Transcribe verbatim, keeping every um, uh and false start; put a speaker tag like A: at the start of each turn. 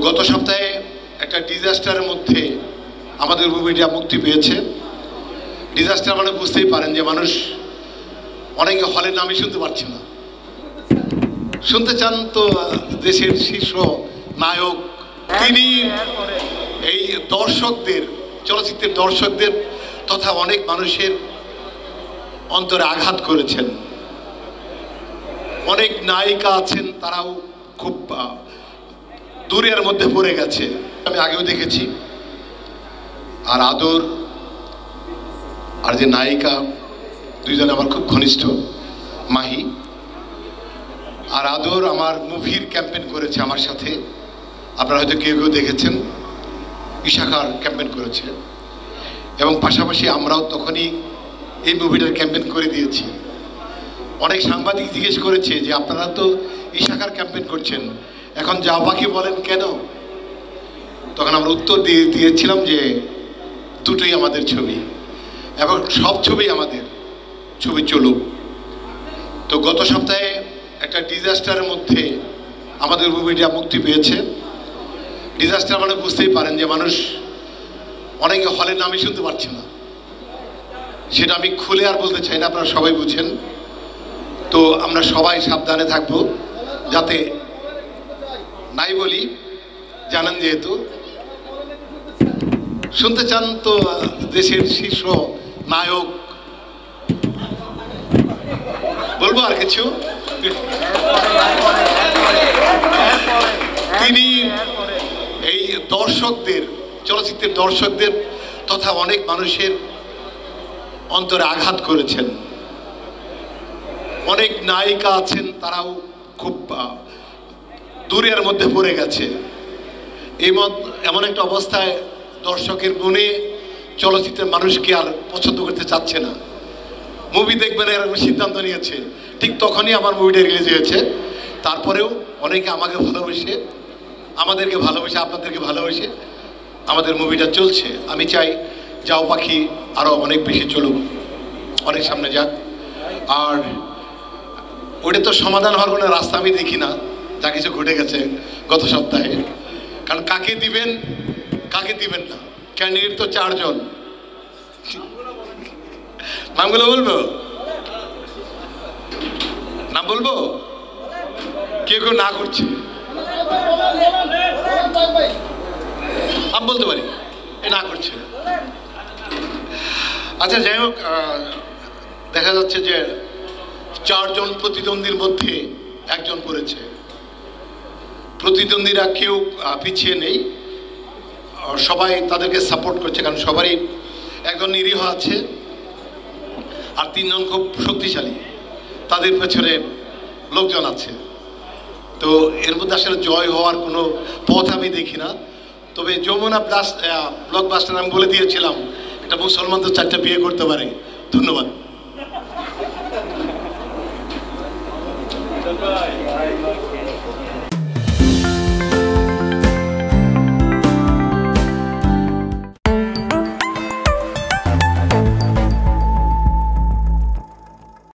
A: গত সপ্তাহে একটা ডিজাস্টারের মধ্যে আমাদের মুভিটা মুক্তি পেয়েছে। ডিজাস্টার মানে বুঝতেই পারেন যে মানুষ অনেকে হলের নামই শুনতে পারছে না। শুনতে চান তো দেশের শীর্ষ নায়ক, তিনি এই দর্শকদের, চলচ্চিত্রের দর্শকদের তথা অনেক মানুষের অন্তরে আঘাত করেছেন। অনেক নায়িকা আছেন, তারাও খুব দূরের মধ্যে পড়ে গেছে। আমি আগেও দেখেছি। আর আদর আর যে নায়িকা, দুইজন আমার খুব ঘনিষ্ঠ, মাহি আর আদর আমার মুভির ক্যাম্পেইন করেছে আমার সাথে। আপনারা হয়তো কেউ কেউ দেখেছেন, ইশাখার ক্যাম্পেইন করেছে এবং পাশাপাশি আমরাও তখনই এই মুভিটার ক্যাম্পেইন করে দিয়েছি। অনেক সাংবাদিক জিজ্ঞেস করেছে যে আপনারা তো ইশাখার ক্যাম্পেইন করছেন, এখন যা বাকি বলেন কেন? তখন আমরা উত্তর দিয়ে দিয়েছিলাম যে দুটোই আমাদের ছবি এবং সব ছবি আমাদের ছবি চলুক। তো গত সপ্তাহে একটা ডিজাস্টারের মধ্যে আমাদের মুভিটা মুক্তি পেয়েছে। ডিজাস্টার মানে বুঝতেই পারেন যে মানুষ অনেকে হলের নামই শুনতে পারছে না। সেটা আমি খুলে আর বলতে চাই না, আপনারা সবাই বুঝেন। তো আমরা সবাই সাবধানে থাকবো, যাতে নাই বলি, জানেন যেহেতু। শুনতে চান তো দেশের শীর্ষ নায়ক, বলবো আর কিছু? তিনি এই দর্শকদের, চলচ্চিত্রের দর্শকদের তথা অনেক মানুষের অন্তরে আঘাত করেছেন। অনেক নায়িকা আছেন, তারাও খুব দূরের মধ্যে পড়ে গেছে। এই এমন একটা অবস্থায় দর্শকের মনে চলচ্চিত্রের মানুষকে আর পছন্দ করতে চাচ্ছে না, মুভি দেখবেন এরকম সিদ্ধান্ত নিয়েছে। ঠিক তখনই আমার মুভিটা রিলিজ হয়েছে। তারপরেও অনেকে আমাকে ভালোবেসে, আমাদেরকে ভালোবেসে, আপনাদেরকে ভালোবেসে আমাদের মুভিটা চলছে। আমি চাই যাও পাখি আরও অনেক বেশি চলুক, অনেক সামনে যাক। আর ওইটা তো সমাধান হওয়ার কোনো রাস্তা আমি দেখি না, যা কিছু ঘটে গেছে গত সপ্তাহে। কারণ কাকে দিবেন কাকে দিবেন না, ক্যান্ডিডেট তো চারজন। নামগুলো বলবো? নাম বলবো? কেউ কেউ না করছে, আমি বলতে পারি এ না করছে। আচ্ছা, যাই হোক, দেখা যাচ্ছে যে চারজন প্রতিদ্বন্দ্বীর মধ্যে একজন করেছে। প্রতিদ্বন্দ্বীরা কেউ পিছিয়ে নেই, সবাই তাদেরকে সাপোর্ট করছে, কারণ সবারই একজন নিরীহ আছে আর তিনজন খুব শক্তিশালী, তাদের পেছনে লোকজন আছে। তো এর মধ্যে আসলে জয় হওয়ার কোনো পথ আমি দেখি না। তবে যমুনা ব্লাস্ট ব্লকবাস্টার আমি বলে দিয়েছিলাম, একটা মুসলমান তো চারটা বিয়ে করতে পারে। ধন্যবাদ।